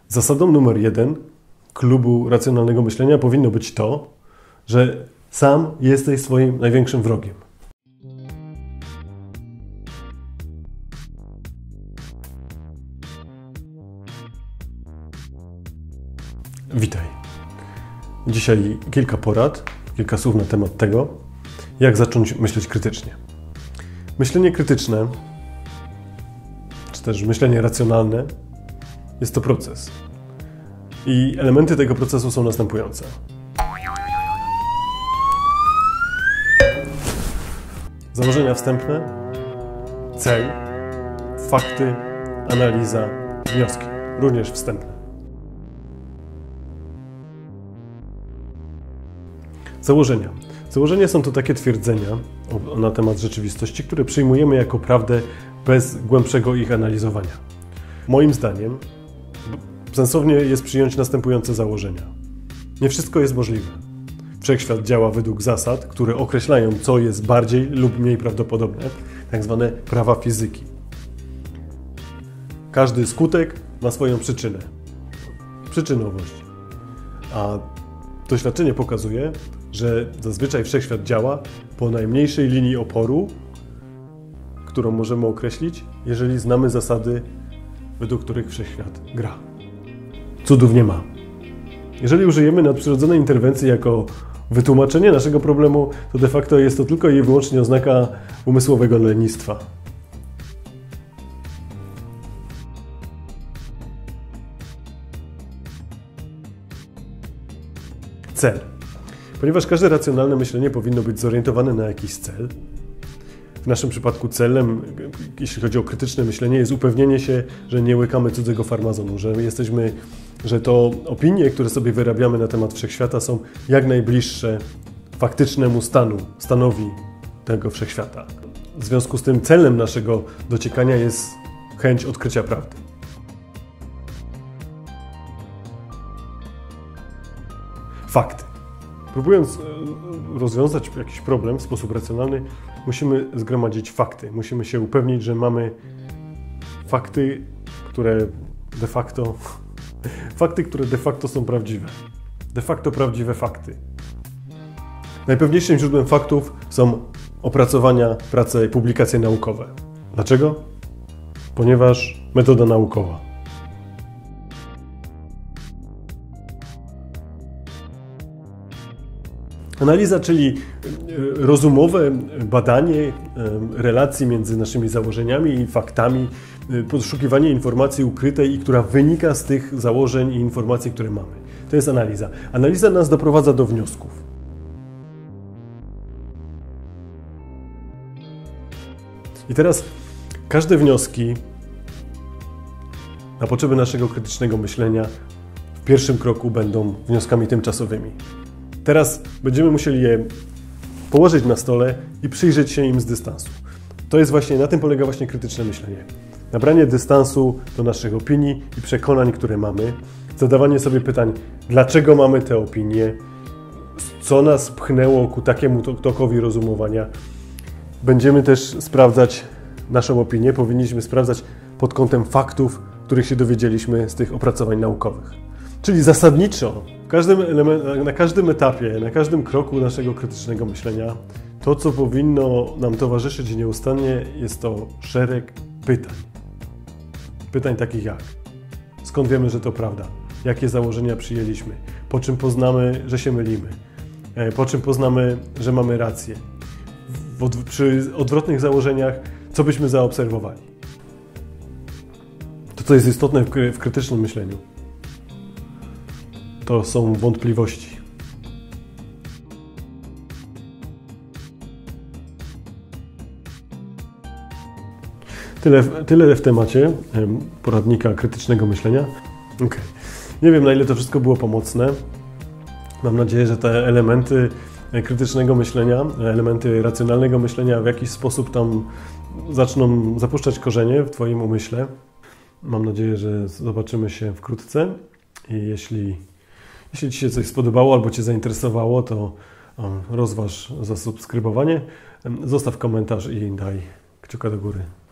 Zasadą numer 1 klubu racjonalnego myślenia powinno być to, że sam jesteś swoim największym wrogiem. Witaj. Dzisiaj kilka porad, kilka słów na temat tego, jak zacząć myśleć krytycznie. Myślenie krytyczne, czy też myślenie racjonalne, jest to proces. I elementy tego procesu są następujące. Założenia wstępne, cel, fakty, analiza, wnioski, również wstępne. Założenia. Założenia są to takie twierdzenia na temat rzeczywistości, które przyjmujemy jako prawdę bez głębszego ich analizowania. Moim zdaniem sensownie jest przyjąć następujące założenia. Nie wszystko jest możliwe. Wszechświat działa według zasad, które określają, co jest bardziej lub mniej prawdopodobne, tak zwane prawa fizyki. Każdy skutek ma swoją przyczynę. Przyczynowość. A doświadczenie pokazuje, że zazwyczaj wszechświat działa po najmniejszej linii oporu, którą możemy określić, jeżeli znamy zasady, według których wszechświat gra. Cudów nie ma. Jeżeli użyjemy nadprzyrodzonej interwencji jako wytłumaczenie naszego problemu, to de facto jest to tylko i wyłącznie oznaka umysłowego lenistwa. Cel. Ponieważ każde racjonalne myślenie powinno być zorientowane na jakiś cel, w naszym przypadku celem, jeśli chodzi o krytyczne myślenie, jest upewnienie się, że nie łykamy cudzego farmazonu, że to opinie, które sobie wyrabiamy na temat wszechświata, są jak najbliższe faktycznemu stanowi tego wszechświata. W związku z tym celem naszego dociekania jest chęć odkrycia prawdy. Fakty. Próbując rozwiązać jakiś problem w sposób racjonalny, musimy zgromadzić fakty. Musimy się upewnić, że mamy fakty, które de facto są prawdziwe. De facto prawdziwe fakty. Najpewniejszym źródłem faktów są opracowania, prace i publikacje naukowe. Dlaczego? Ponieważ metoda naukowa. Analiza, czyli rozumowe badanie relacji między naszymi założeniami i faktami, poszukiwanie informacji ukrytej i która wynika z tych założeń i informacji, które mamy. To jest analiza. Analiza nas doprowadza do wniosków. I teraz każde wnioski na potrzeby naszego krytycznego myślenia w pierwszym kroku będą wnioskami tymczasowymi. Teraz będziemy musieli je położyć na stole i przyjrzeć się im z dystansu. Na tym polega właśnie krytyczne myślenie. Nabranie dystansu do naszych opinii i przekonań, które mamy. Zadawanie sobie pytań, dlaczego mamy te opinie, co nas pchnęło ku takiemu tokowi rozumowania. Będziemy też sprawdzać naszą opinię, powinniśmy sprawdzać pod kątem faktów, których się dowiedzieliśmy z tych opracowań naukowych. Czyli zasadniczo na każdym etapie, na każdym kroku naszego krytycznego myślenia, to, co powinno nam towarzyszyć nieustannie, jest to szereg pytań. Pytań takich jak: skąd wiemy, że to prawda? Jakie założenia przyjęliśmy? Po czym poznamy, że się mylimy? Po czym poznamy, że mamy rację? Przy odwrotnych założeniach, co byśmy zaobserwowali? To, co jest istotne w krytycznym myśleniu, to są wątpliwości. Tyle w temacie poradnika krytycznego myślenia. Okay. Nie wiem, na ile to wszystko było pomocne. Mam nadzieję, że te elementy krytycznego myślenia, elementy racjonalnego myślenia w jakiś sposób tam zaczną zapuszczać korzenie w Twoim umyśle. Mam nadzieję, że zobaczymy się wkrótce i jeśli Ci się coś spodobało albo Cię zainteresowało, to rozważ zasubskrybowanie, zostaw komentarz i daj kciuka do góry.